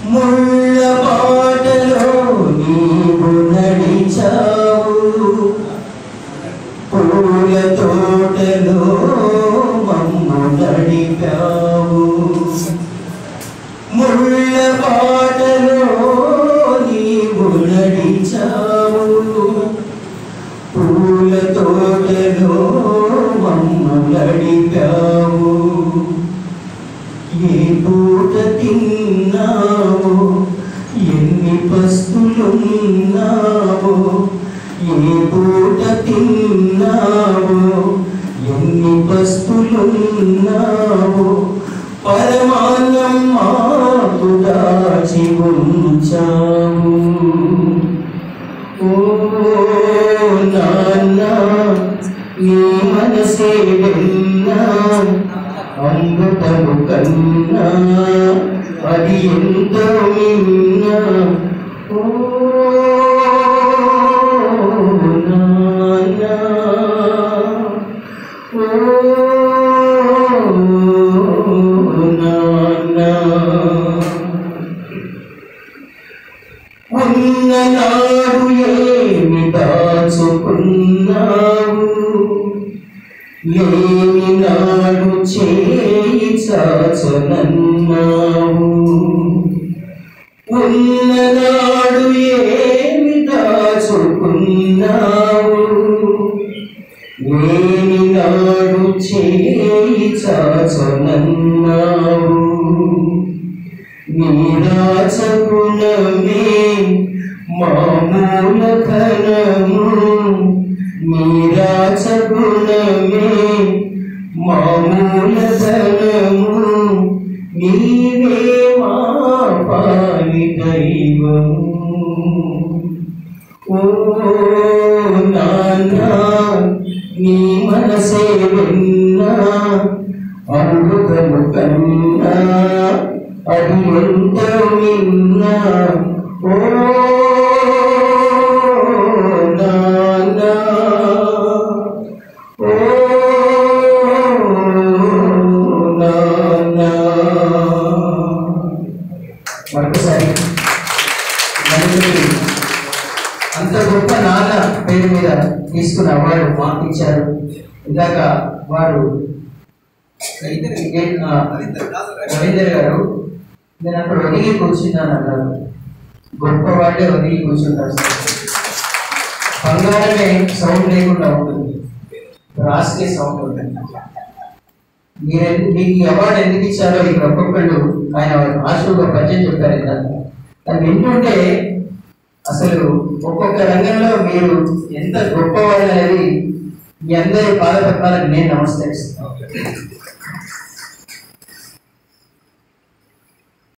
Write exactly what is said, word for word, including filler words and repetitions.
ముళ్ళ బాటలో నీవు నడిచావు, పూల తోటలో మమ్ము నడిపావు. ముళ్ళ బాటలో నీవు నడిచావు, పూల తోటలో మమ్ము నడిపావు. ఏ పూట తిన్నావో, ఎన్ని పస్తులున్నావో, ఏ పూట తిన్నావో, ఎన్ని పస్తులున్నావో, పరమాన్నం మాకు దాచి ఉంచావు. ఓ నాన్న నీ మనసే వెన్నా, అమృతము కన్నా అది ఎంతో మిన్నా. ఓ నాన్న, ఓ నాన్న. ఉన్ననాడు ఏమి దాచుకున్నావు, లేని నాడు చేయి చాచనన్నావు. ఉన్ననాడు ఏమి దాచుకున్నావు, లేని నాడు చేయి చాచనన్నావు. నీరాచగుణమే మామూల ఘనము, నీరాచగుణమే మామూల ధనము, నీవే మా పాలి దైవము. ఓ నాన్న నీ మనసే విన్నా, అమృతము కన్నా అది ఎంత విన్నా. ఓ నాన్న, ఓ నాన్న. మరొకసారి అంత గొప్ప నాన్న పేరు మీద తీసుకున్న అవార్డు మాకు ఇచ్చారు. ఇందాక వారు రవీందర్ గారు నేను అక్కడ ఒదిగి కూర్చున్నాను అన్నారు. గొప్ప వాళ్ళే ఒదిగి కూర్చుంటారు. బంగారమే సౌండ్ లేకుండా ఉంటుంది, రాసుకే సౌండ్ ఉంటుంది. మీరు మీకు ఈ అవార్డు ఎందుకు ఇచ్చారో ఇక్కడ ఒక్కొక్కళ్ళు ఆయన ఆశువుగా పద్యం చెప్పారు. ఇందాక అది వింటుంటే అసలు ఒక్కొక్క రంగంలో మీరు ఎంత గొప్పవాళ్ళు అనేది మీ అందరి పాదపద్మాలకు నేను నమస్కరిస్తాను.